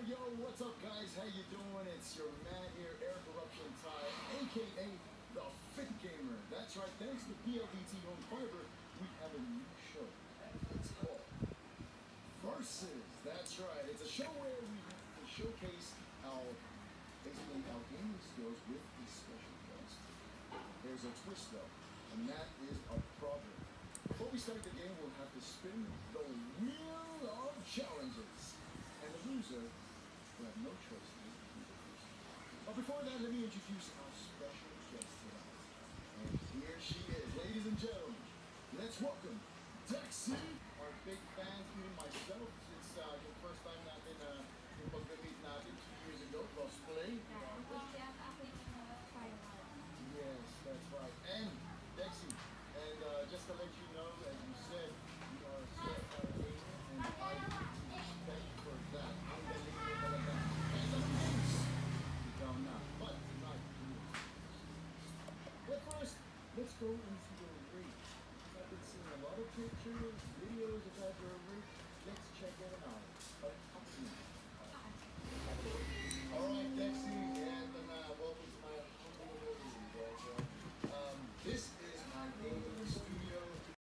Yo, what's up, guys? How you doing? It's your man here, Eric Eruption Ty, aka the Fit Gamer. That's right. Thanks to PLDT Home Fiber, we have a new show. It's called Versus. That's right. It's a show where we have to showcase basically our gaming skills with a special guest. There's a twist though, and that is a problem. Before we start the game, we'll have to spin the wheel of challenges, and the loser will have no choice to do the first. But before that, let me introduce our special guest tonight. And here she is, ladies and gentlemen. Let's welcome Dexy. Our big fans, even myself, since the first time natin yung pag-meet natin 2 years ago, cosplay. Yes, that's right. And Dexy, and just to let you know, as you said, you are a certified gamer, and I respect for that. Ang galing mo talaga. Kahit anong games, ikaw na. But tonight, but first, let's go into your rig. I've been seeing a lot of pictures, videos about your rig. Let's check it out. But